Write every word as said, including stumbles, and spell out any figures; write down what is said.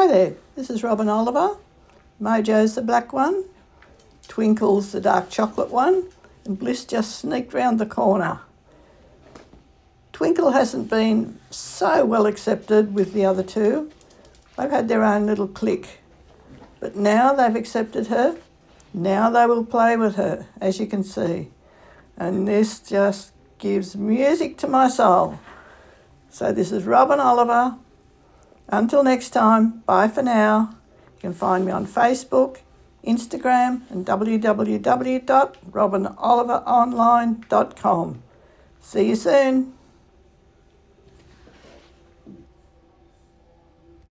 Hi there, this is Robin Oliver. Mojo's the black one, Twinkle's the dark chocolate one, and Bliss just sneaked round the corner. Twinkle hasn't been so well accepted with the other two. They've had their own little clique. But now they've accepted her. Now they will play with her, as you can see. And this just gives music to my soul. So this is Robin Oliver. Until next time, bye for now. You can find me on Facebook, Instagram and w w w dot robin oliver online dot com. See you soon.